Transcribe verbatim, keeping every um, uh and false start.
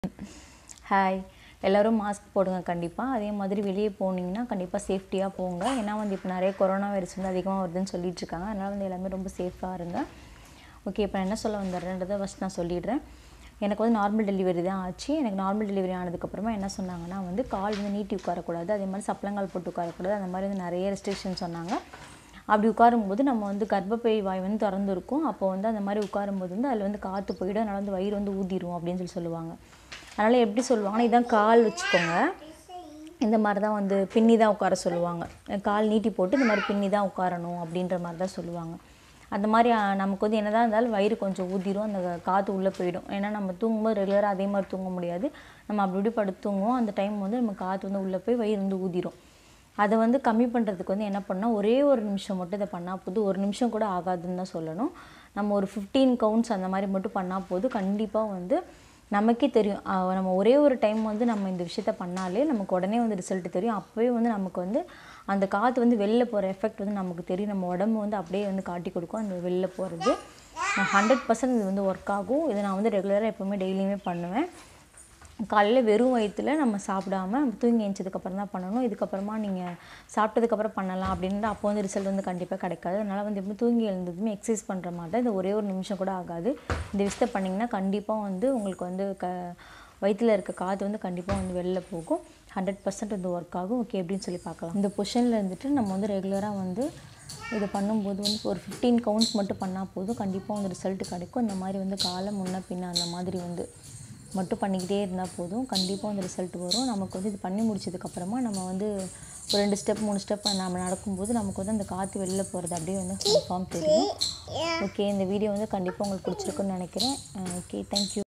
Hi எல்லோரும் mask போடுங்க கண்டிப்பாக. அதே மாதிரி வெளியே போனீங்கன்னா கண்டிப்பாக சேஃப்டியாக போங்க. ஏன்னா வந்து இப்போ நிறைய கொரோனா வைரஸ் வந்து அதிகமாக வருதுன்னு சொல்லிட்டு இருக்காங்க. அதனால் வந்து எல்லாமே ரொம்ப சேஃபாக இருங்க. ஓகே, இப்போ நான் என்ன சொல்ல வந்துடுறேன்றதை ஃபஸ்ட் நான் சொல்லிடுறேன். எனக்கு வந்து நார்மல் டெலிவரி தான் ஆச்சு. எனக்கு நார்மல் டெலிவரி ஆனதுக்கப்புறமா என்ன சொன்னாங்கன்னா வந்து கால் வந்து நீட்டி உட்காரக்கூடாது, அதே மாதிரி சப்பளங்கால் போட்டு உட்காரக்கூடாது, அந்த மாதிரி வந்து நிறைய ரெஸ்ட்ரிக்ஷன் சொன்னாங்க. அப்படி உட்காரும்போது நம்ம வந்து கர்ப்பப்பை வாய் வந்து திறந்துருக்கும். அப்போ வந்து அந்த மாதிரி உட்காரும்போது வந்து அதில் வந்து காற்று போயிடும், அதனால் வந்து வயிறு வந்து ஊதிரும் அப்படின்னு சொல்லி சொல்லுவாங்க. அதனால் எப்படி சொல்லுவாங்கன்னா, இதான் கால் வச்சுக்கோங்க, இந்த மாதிரி தான் வந்து பின்னி தான் உட்கார சொல்லுவாங்க. கால் நீட்டி போட்டு இந்த மாதிரி பின்னி தான் உட்காரணும் அப்படின்ற மாதிரி தான் சொல்லுவாங்க. அந்த மாதிரி நமக்கு வந்து என்ன தான் இருந்தாலும் வயிறு கொஞ்சம் ஊதிரும், அந்த காற்று உள்ளே போயிடும். ஏன்னா நம்ம தூங்கும்போது ரெகுலராக அதே மாதிரி தூங்க முடியாது. நம்ம அப்படி இப்படி படுத்து தூங்குவோம். அந்த டைம் வந்து நம்ம காற்று வந்து உள்ளே போய் வயிறு வந்து ஊதிரும். அதை வந்து கம்மி பண்ணுறதுக்கு வந்து என்ன பண்ணால் ஒரே ஒரு நிமிஷம் மட்டும் இதை பண்ணால் போதும். ஒரு நிமிஷம் கூட ஆகாதுன்னு தான் சொல்லணும். நம்ம ஒரு ஃபிஃப்டீன் கவுண்ட்ஸ் அந்த மாதிரி மட்டும் பண்ணால் போதும். கண்டிப்பாக வந்து நமக்கே தெரியும். நம்ம ஒரே ஒரு டைம் வந்து நம்ம இந்த விஷயத்த பண்ணாலே நமக்கு உடனே வந்து ரிசல்ட் தெரியும். அப்போவே வந்து நமக்கு வந்து அந்த காற்று வந்து வெளில போகிற எஃபெக்ட் வந்து நமக்கு தெரியும். நம்ம உடம்பு வந்து அப்படியே வந்து காட்டி கொடுக்கும் அந்த வெளில போகிறது. ஹண்ட்ரட் பர்சன்ட் இது வந்து ஒர்க் ஆகும். இதை நான் வந்து ரெகுலராக எப்போவுமே டெய்லியுமே பண்ணுவேன். காலையில் வெறும் வயிற்றில் நம்ம சாப்பிடாம தூங்கி எழுந்ததுக்கப்புறம் தான் பண்ணணும். இதுக்கப்புறமா நீங்கள் சாப்பிட்டதுக்கப்புறம் பண்ணலாம் அப்படின்னா அப்போ வந்து ரிசல்ட் வந்து கண்டிப்பாக கிடைக்காது. அதனால் வந்து எப்படி தூங்கி எழுந்ததுமே எக்ஸசைஸ் பண்ணுற மாதிரி தான். இந்த ஒரே ஒரு நிமிஷம் கூட ஆகாது. இந்த விஷயத்தை பண்ணிங்கன்னா கண்டிப்பாக வந்து உங்களுக்கு வந்து க வயிற்றில் இருக்க காற்று வந்து கண்டிப்பாக வந்து வெளில போகும். ஹண்ட்ரட் பர்சன்ட் வந்து ஒர்க் ஆகும். ஓகே, எப்படின்னு சொல்லி பார்க்கலாம். இந்த பொசிஷனில் இருந்துட்டு நம்ம வந்து ரெகுலராக வந்து இது பண்ணும்போது வந்து ஒரு ஃபிஃப்டீன் கவுண்ட்ஸ் மட்டும் பண்ணால் போதும். கண்டிப்பாக வந்து ரிசல்ட் கிடைக்கும். இந்த மாதிரி வந்து காலை முன்ன பின்ன அந்த மாதிரி வந்து மட்டும் பண்ணிக்கிட்டே இருந்தால் போதும். கண்டிப்பாக வந்து ரிசல்ட் வரும். நமக்கு வந்து இது பண்ணி முடிச்சதுக்கப்புறமா நம்ம வந்து ஒரு ரெண்டு ஸ்டெப் மூணு ஸ்டெப் நம்ம நடக்கும்போது நமக்கு வந்து அந்த காற்று வெளில போகிறது அப்படியே வந்து கன்ஃபார்ம் தெரியும். ஓகே, இந்த வீடியோ வந்து கண்டிப்பாக உங்களுக்கு பிடிச்சிருக்குன்னு நினைக்கிறேன். Okay, thank you.